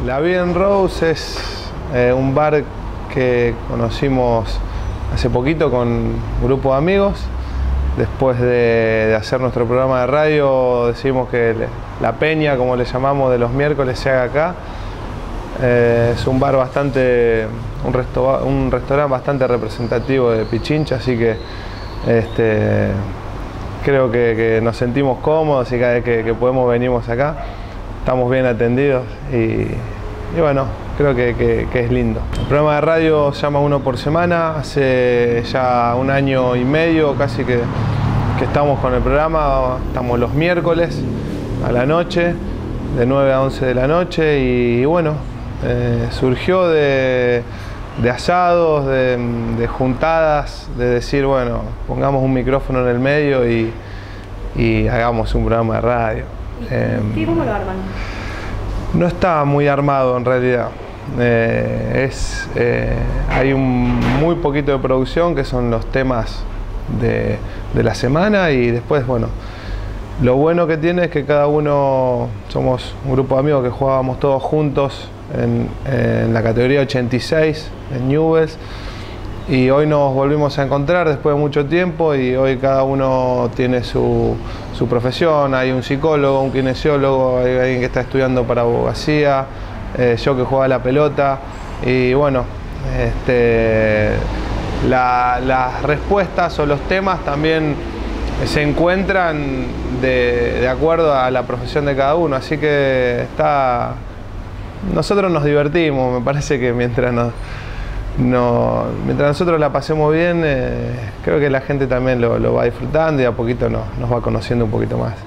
La Vida en Rose es un bar que conocimos hace poquito con un grupo de amigos. Después de hacer nuestro programa de radio, decidimos que la peña, como le llamamos, de los miércoles se haga acá. Es un bar bastante, un restaurante bastante representativo de Pichincha, así que creo que nos sentimos cómodos y cada vez que podemos venimos acá. Estamos bien atendidos y bueno, creo que es lindo. El programa de radio se llama Uno por Semana, hace ya 1 año y medio casi que estamos con el programa. Estamos los miércoles a la noche, de 9 a 11 de la noche y bueno, surgió de asados, de juntadas, de decir, bueno, pongamos un micrófono en el medio y hagamos un programa de radio. ¿Y cómo lo arman? No está muy armado en realidad. Hay muy poquito de producción, que son los temas de la semana, y después, bueno, lo bueno que tiene es que cada uno, somos un grupo de amigos que jugábamos todos juntos en la categoría 86 en Newell's, y hoy nos volvimos a encontrar después de mucho tiempo y hoy cada uno tiene su profesión. Hay un psicólogo, un kinesiólogo, hay alguien que está estudiando para abogacía, yo que juego a la pelota y bueno, las respuestas o los temas también se encuentran de acuerdo a la profesión de cada uno, así que nosotros nos divertimos. Me parece que mientras nosotros la pasemos bien, creo que la gente también lo va disfrutando y a poquito nos va conociendo un poquito más.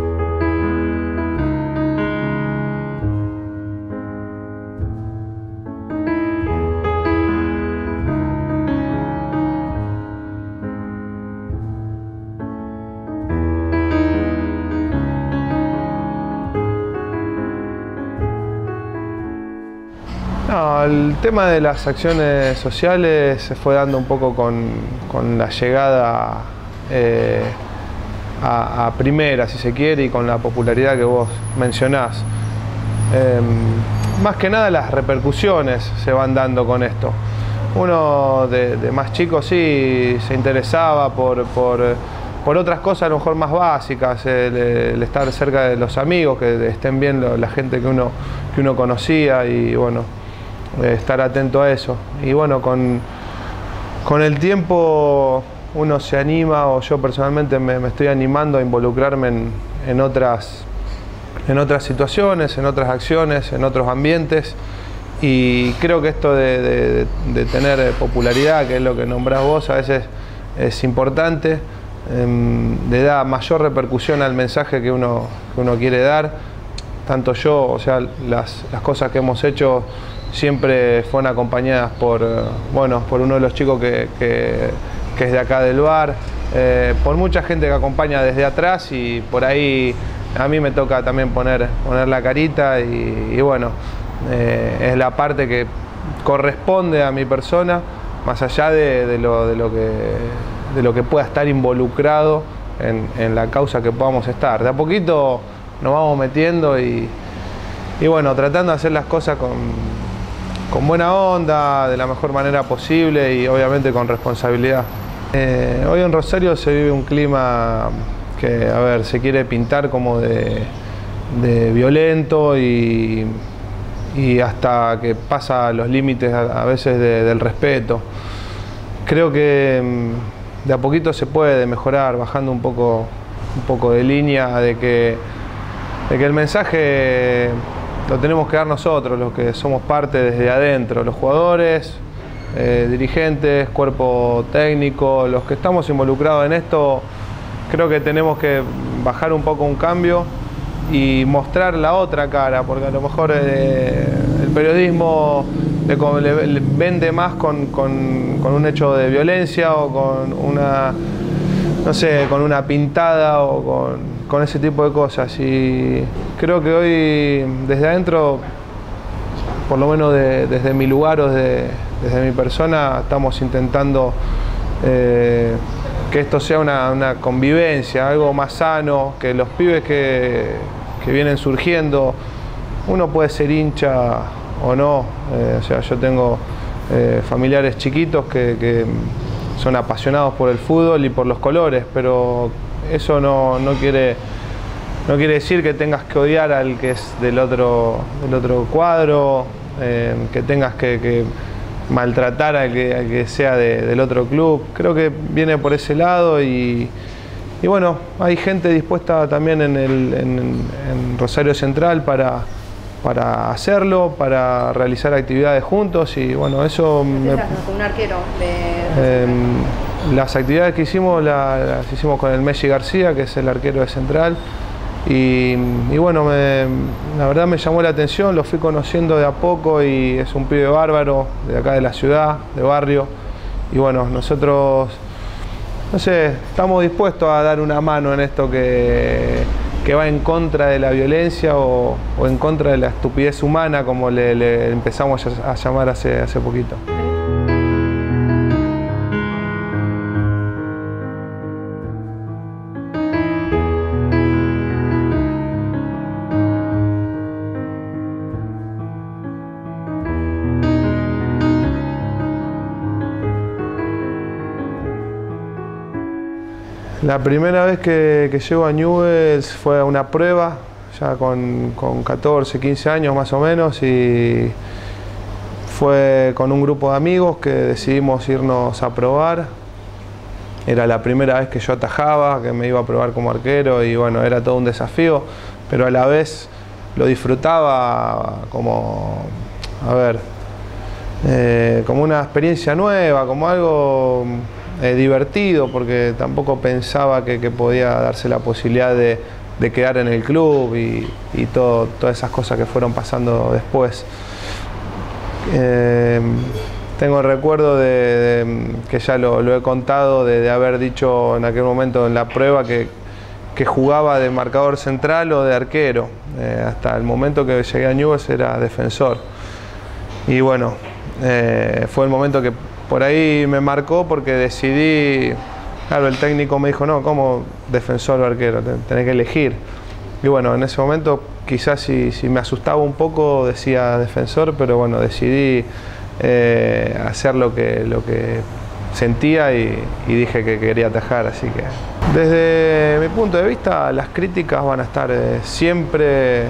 No, el tema de las acciones sociales se fue dando un poco con la llegada a primera, si se quiere, y con la popularidad que vos mencionás. Más que nada las repercusiones se van dando con esto. Uno de más chico sí se interesaba por otras cosas a lo mejor más básicas, el estar cerca de los amigos, que estén bien la gente que uno conocía y bueno, estar atento a eso. Y bueno, con el tiempo uno se anima, o yo personalmente me estoy animando a involucrarme en otras situaciones, en otras acciones, en otros ambientes, y creo que esto de tener popularidad, que es lo que nombrás vos, a veces es importante, le da mayor repercusión al mensaje que uno quiere dar. Tanto yo, o sea, las cosas que hemos hecho siempre fueron acompañadas por uno de los chicos que es de acá del bar, por mucha gente que acompaña desde atrás, y por ahí a mí me toca también poner la carita y bueno, es la parte que corresponde a mi persona, más allá de lo que pueda estar involucrado en la causa que podamos estar. De a poquito nos vamos metiendo y bueno, tratando de hacer las cosas con buena onda, de la mejor manera posible y obviamente con responsabilidad. Hoy en Rosario se vive un clima que, a ver, se quiere pintar como de violento y hasta que pasa los límites a veces del respeto. Creo que de a poquito se puede mejorar, bajando un poco de línea, de que el mensaje lo tenemos que dar nosotros, los que somos parte desde adentro, los jugadores, dirigentes, cuerpo técnico, los que estamos involucrados en esto. Creo que tenemos que bajar un poco un cambio y mostrar la otra cara, porque a lo mejor el periodismo le vende más con un hecho de violencia o con una, no sé, con una pintada o con ese tipo de cosas. Y creo que hoy desde adentro, por lo menos desde mi lugar o desde mi persona, estamos intentando que esto sea una convivencia, algo más sano, que los pibes que vienen surgiendo uno puede ser hincha o no, o sea, yo tengo familiares chiquitos que son apasionados por el fútbol y por los colores, pero eso no quiere decir que tengas que odiar al que es del otro cuadro, que tengas que maltratar al que sea del otro club. Creo que viene por ese lado y bueno, hay gente dispuesta también en Rosario Central para hacerlo, para realizar actividades juntos y bueno, eso... un arquero las actividades que hicimos las hicimos con el Messi García, que es el arquero de Central, y bueno, la verdad me llamó la atención, lo fui conociendo de a poco y es un pibe bárbaro, de acá de la ciudad, de barrio, y bueno, nosotros, no sé, estamos dispuestos a dar una mano en esto que va en contra de la violencia o en contra de la estupidez humana, como le empezamos a llamar hace poquito. La primera vez que llego a Newell's fue a una prueba, ya con 14, 15 años más o menos, y fue con un grupo de amigos que decidimos irnos a probar. Era la primera vez que yo atajaba, que me iba a probar como arquero y bueno, era todo un desafío, pero a la vez lo disfrutaba como, como una experiencia nueva, como algo divertido, porque tampoco pensaba que podía darse la posibilidad de quedar en el club y todas esas cosas que fueron pasando después. Tengo el recuerdo que ya lo he contado, de haber dicho en aquel momento en la prueba que jugaba de marcador central o de arquero. Hasta el momento que llegué a Newell's era defensor. Y bueno, fue el momento que por ahí me marcó, porque decidí, claro, el técnico me dijo, no, ¿cómo defensor o arquero? Tenés que elegir. Y bueno, en ese momento quizás si me asustaba un poco decía defensor, pero bueno, decidí hacer lo que sentía y dije que quería atajar, así que... Desde mi punto de vista, las críticas van a estar siempre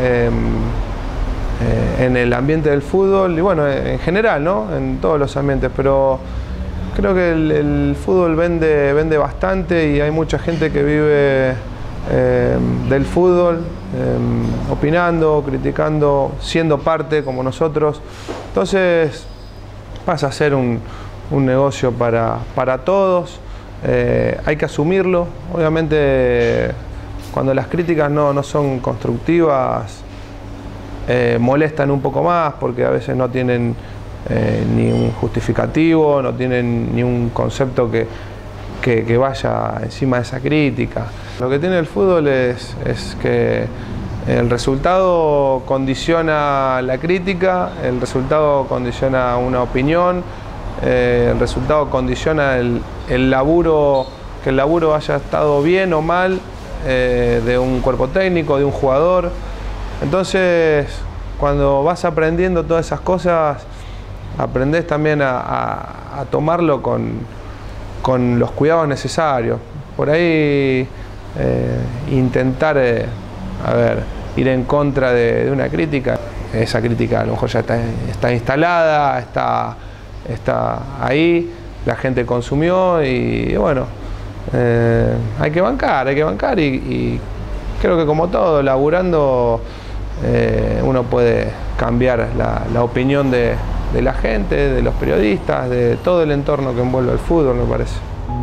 en el ambiente del fútbol y bueno, en general, ¿no? En todos los ambientes, pero creo que el fútbol vende bastante y hay mucha gente que vive del fútbol, opinando, criticando, siendo parte como nosotros. Entonces pasa a ser un negocio para todos, hay que asumirlo. Obviamente cuando las críticas no son constructivas, molestan un poco más, porque a veces no tienen ni un justificativo, no tienen ni un concepto que vaya encima de esa crítica. Lo que tiene el fútbol es que el resultado condiciona la crítica, el resultado condiciona una opinión, el resultado condiciona el laburo, que el laburo haya estado bien o mal de un cuerpo técnico, de un jugador. Entonces, cuando vas aprendiendo todas esas cosas, aprendés también a tomarlo con los cuidados necesarios. Por ahí intentar ir en contra de una crítica, esa crítica a lo mejor ya está instalada, está ahí, la gente consumió y bueno, hay que bancar y creo que como todo, laburando, uno puede cambiar la opinión de la gente, de los periodistas, de todo el entorno que envuelve el fútbol, me parece.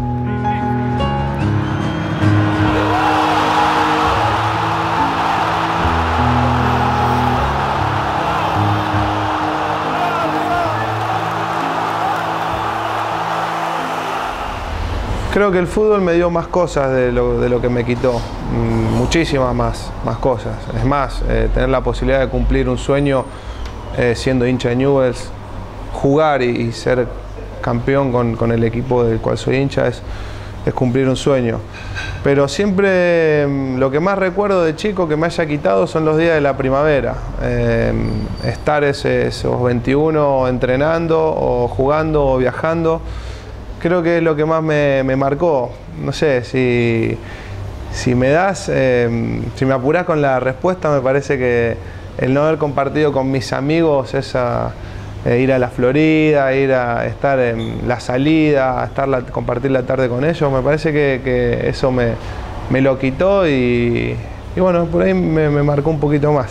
Creo que el fútbol me dio más cosas de lo que me quitó, muchísimas más cosas. Es más, tener la posibilidad de cumplir un sueño siendo hincha de Newell's, jugar y ser campeón con el equipo del cual soy hincha es cumplir un sueño. Pero siempre lo que más recuerdo de chico que me haya quitado son los días de la primavera. Estar esos 21 entrenando o jugando o viajando, creo que es lo que más me marcó. No sé, si me das, si me apurás con la respuesta, me parece que el no haber compartido con mis amigos ir a la Florida, ir a estar en la salida, compartir la tarde con ellos, me parece que eso me lo quitó y bueno, por ahí me marcó un poquito más.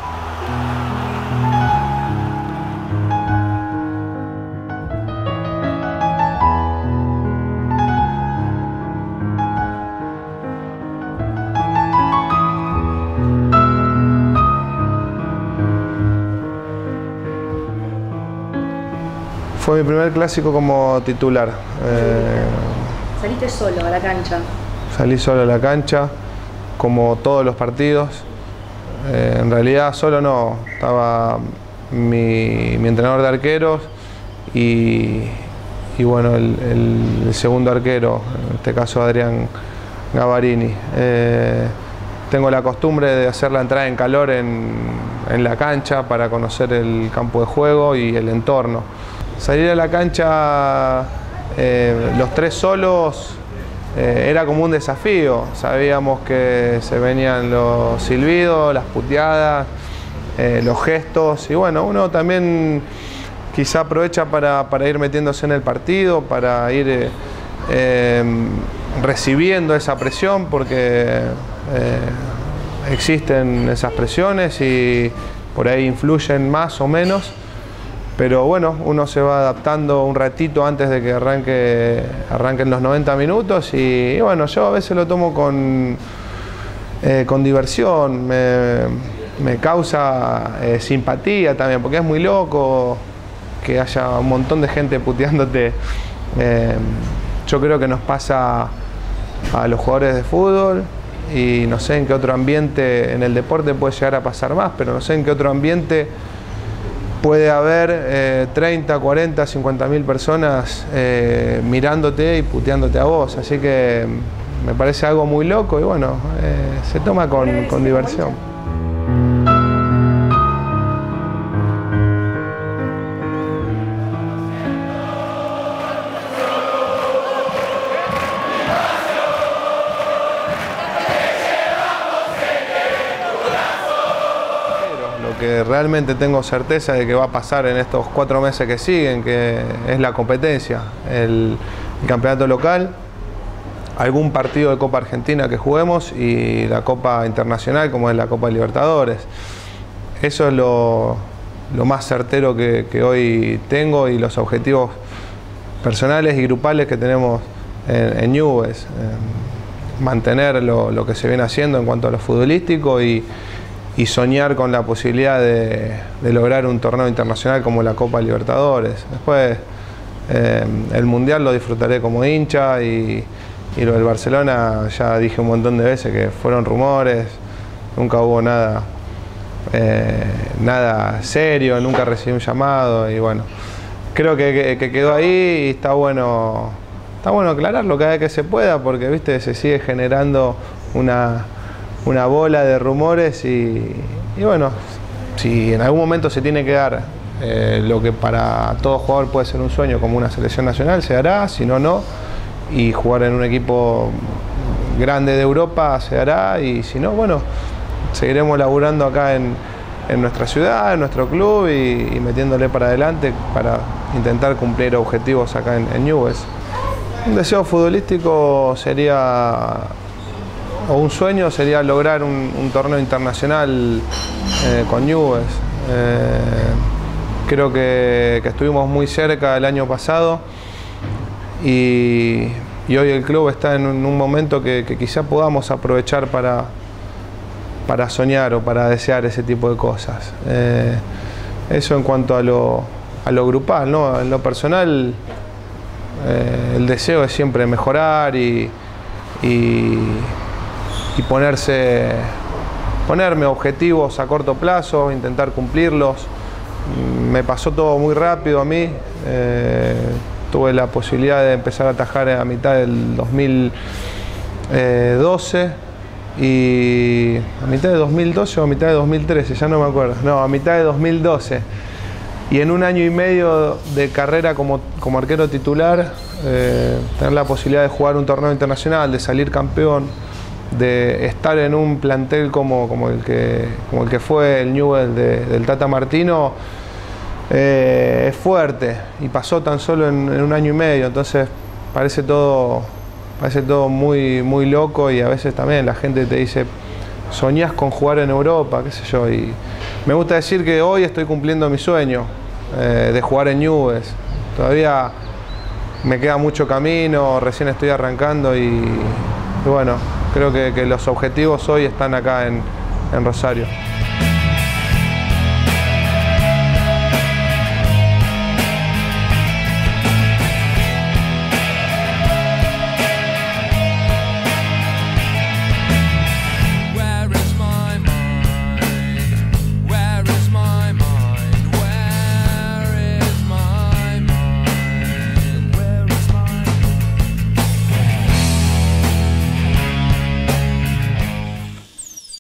Fue mi primer clásico como titular. ¿Saliste solo a la cancha? Salí solo a la cancha, como todos los partidos. En realidad solo no, estaba mi entrenador de arqueros y bueno, el segundo arquero, en este caso Adrián Gavarini. Tengo la costumbre de hacer la entrada en calor en la cancha para conocer el campo de juego y el entorno. Salir a la cancha los tres solos era como un desafío. Sabíamos que se venían los silbidos, las puteadas, los gestos y bueno, uno también quizá aprovecha para ir metiéndose en el partido, para ir recibiendo esa presión porque existen esas presiones y por ahí influyen más o menos. Pero bueno, uno se va adaptando un ratito antes de que arranquen los 90 minutos y bueno, yo a veces lo tomo con diversión, me causa simpatía también, porque es muy loco que haya un montón de gente puteándote. Yo creo que nos pasa a los jugadores de fútbol y no sé en qué otro ambiente, en el deporte puede llegar a pasar más, pero no sé en qué otro ambiente puede haber 30, 40, 50.000 personas mirándote y puteándote a vos, así que me parece algo muy loco y bueno, se toma con diversión. Que realmente tengo certeza de que va a pasar en estos 4 meses que siguen, que es la competencia, el campeonato local, algún partido de Copa Argentina que juguemos y la Copa Internacional como es la Copa Libertadores. Eso es lo más certero que hoy tengo y los objetivos personales y grupales que tenemos en Newell's. Mantener lo que se viene haciendo en cuanto a lo futbolístico y soñar con la posibilidad de lograr un torneo internacional como la Copa Libertadores. Después el Mundial lo disfrutaré como hincha y lo del Barcelona ya dije un montón de veces que fueron rumores, nunca hubo nada serio, nunca recibí un llamado y bueno, creo que quedó ahí y está bueno aclararlo cada vez que se pueda porque viste se sigue generando una bola de rumores y bueno, si en algún momento se tiene que dar lo que para todo jugador puede ser un sueño como una selección nacional, se hará, si no, no, y jugar en un equipo grande de Europa se hará y si no, bueno, seguiremos laburando acá en nuestra ciudad, en nuestro club y metiéndole para adelante para intentar cumplir objetivos acá en Newell's. Un deseo futbolístico sería o un sueño sería lograr un torneo internacional con Newell's. Creo que estuvimos muy cerca el año pasado y hoy el club está en un momento que quizá podamos aprovechar para soñar o para desear ese tipo de cosas. Eso en cuanto a lo grupal, ¿no? En lo personal, el deseo es siempre mejorar y ponerme objetivos a corto plazo, intentar cumplirlos. Me pasó todo muy rápido a mí. Tuve la posibilidad de empezar a atajar a mitad del 12 y a mitad de 2012 o a mitad de 2013, ya no me acuerdo. No, a mitad de 2012. Y en un año y medio de carrera como arquero titular, tener la posibilidad de jugar un torneo internacional, de salir campeón, de estar en un plantel como el que fue el Newell's del Tata Martino, es fuerte y pasó tan solo en un año y medio. Entonces parece todo muy loco, y a veces también la gente te dice: soñás con jugar en Europa, qué sé yo, y me gusta decir que hoy estoy cumpliendo mi sueño de jugar en Newell's. Todavía me queda mucho camino, recién estoy arrancando y bueno, creo que los objetivos hoy están acá en Rosario.